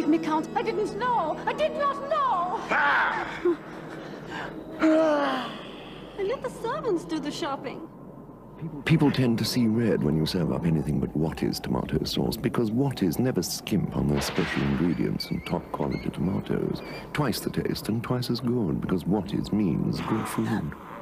make me count. I didn't know. I did not know. And let the servants do the shopping. People tend to see red when you serve up anything but Watties tomato sauce, because Watties never skimp on their special ingredients and top-quality tomatoes. Twice the taste and twice as good, because Watties means good food.